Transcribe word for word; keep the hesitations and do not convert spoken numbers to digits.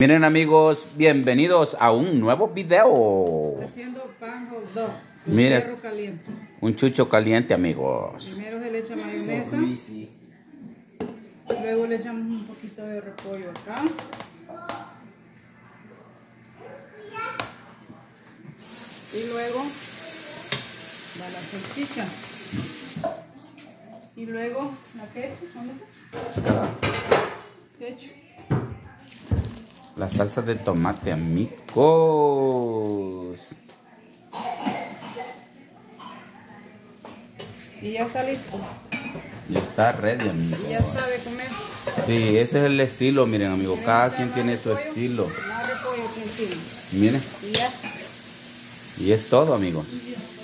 Miren amigos, bienvenidos a un nuevo video. Haciendo pan hot dog. Miren, Perro caliente. un chucho caliente amigos. Primero se le echa mayonesa. Luego le echamos un poquito de repollo acá. Y luego va la salchicha. Y luego la ketchup. ¿Dónde está? Ketchup. La salsa de tomate amigos. Y ya está listo. Ya está ready amigos. Y ya está de comer. Sí, ese es el estilo, miren amigos. Miren, Cada acá quien más tiene su repollo, estilo. Más repollo aquí encima. Miren. Y ya. Y es todo amigos. Ya.